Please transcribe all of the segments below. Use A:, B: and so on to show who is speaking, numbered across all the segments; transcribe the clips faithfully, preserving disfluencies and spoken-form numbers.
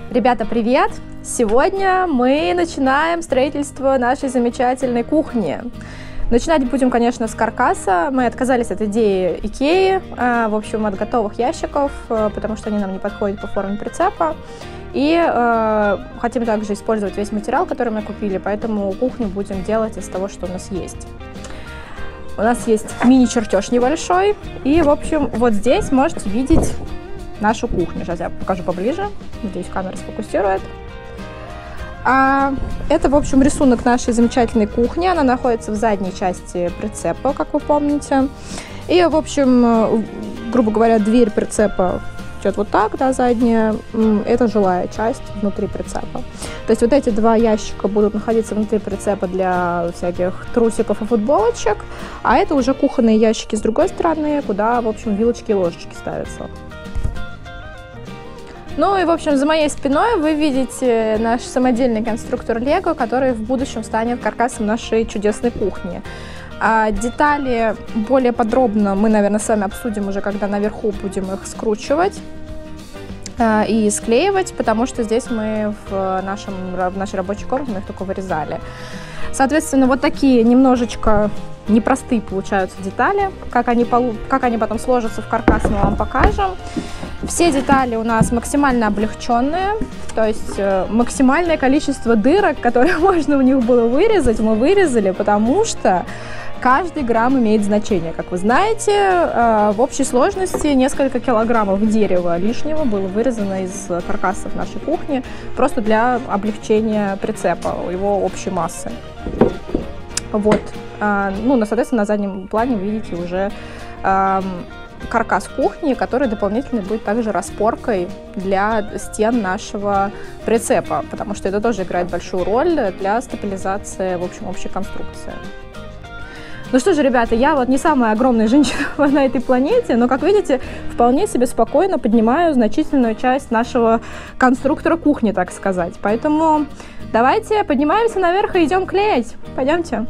A: Ребята, привет! Сегодня мы начинаем строительство нашей замечательной кухни. Начинать будем, конечно, с каркаса. Мы отказались от идеи Икеи, в общем, от готовых ящиков, потому что они нам не подходят по форме прицепа. И э, хотим также использовать весь материал, который мы купили, поэтому кухню будем делать из того, что у нас есть. У нас есть мини-чертеж небольшой, и, в общем, вот здесь можете видеть нашу кухню. Сейчас я покажу поближе, надеюсь, камера сфокусирует. А, это, в общем, рисунок нашей замечательной кухни. Она находится в задней части прицепа, как вы помните. И, в общем, грубо говоря, дверь прицепа идет вот так, да, задняя. Это жилая часть внутри прицепа. То есть вот эти два ящика будут находиться внутри прицепа для всяких трусиков и футболочек. А это уже кухонные ящики с другой стороны, куда, в общем, вилочки и ложечки ставятся. Ну и, в общем, за моей спиной вы видите наш самодельный конструктор Лего, который в будущем станет каркасом нашей чудесной кухни. А детали более подробно мы, наверное, с вами обсудим уже, когда наверху будем их скручивать а, и склеивать, потому что здесь мы в, нашем, в нашей рабочей комнате мы их только вырезали. Соответственно, вот такие немножечко непростые получаются детали. Как они, как они потом сложатся в каркас, мы вам покажем. Все детали у нас максимально облегченные, то есть э, максимальное количество дырок, которые можно в них было вырезать, мы вырезали, потому что каждый грамм имеет значение. Как вы знаете, э, в общей сложности несколько килограммов дерева лишнего было вырезано из каркасов нашей кухни, просто для облегчения прицепа, его общей массы. Вот. Э, ну, соответственно, на заднем плане видите уже э, каркас кухни, который дополнительно будет также распоркой для стен нашего прицепа, потому что это тоже играет большую роль для стабилизации, в общем, общей конструкции. Ну что же, ребята, я вот не самая огромная женщина на этой планете, но, как видите, вполне себе спокойно поднимаю значительную часть нашего конструктора кухни, так сказать. Поэтому давайте поднимаемся наверх и идем клеить. Пойдемте.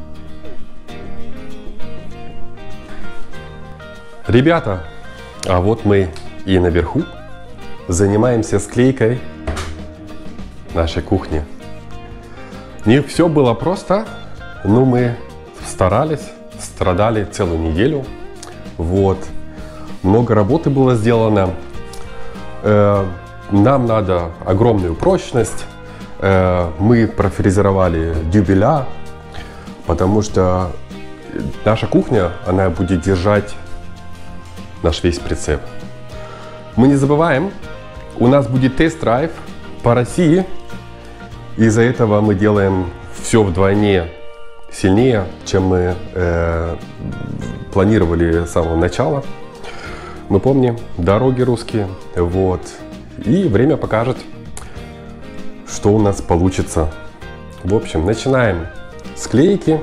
B: Ребята, а вот мы и наверху занимаемся склейкой нашей кухни. Не все было просто, но мы старались, страдали целую неделю. Вот. Много работы было сделано. Э, нам надо огромную прочность. Э, мы профрезеровали дюбеля, потому что наша кухня, она будет держать наш весь прицеп. Мы не забываем, у нас будет тест-драйв по России. Из-за этого мы делаем все вдвойне сильнее, чем мы э, планировали с самого начала. Мы помним, дороги русские. Вот. И время покажет, что у нас получится. В общем, начинаем склейки.